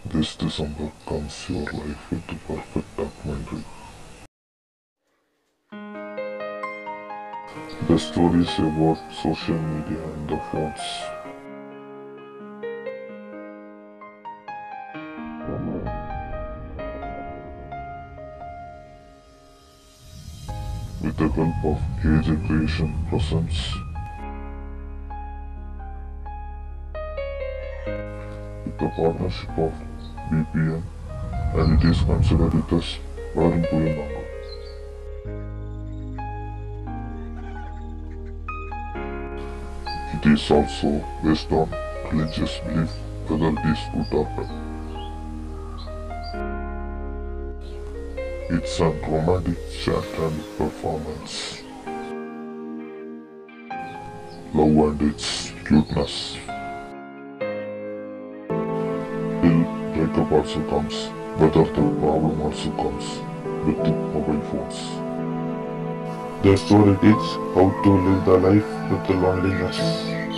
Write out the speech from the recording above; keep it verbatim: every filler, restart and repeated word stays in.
This December comes your life with the perfect documentary. The stories about social media and the phones. With the help of Age Creation Presents. With the partnership of B P N, and it is considered it as Varum Puyunanga. It is also based on religious belief, whether it is good or bad. It's a romantic chat and performance. Love and its cuteness. Till breakup also comes, whether the problem also comes with the mobile phones. The story teaches how to live the life with the loneliness.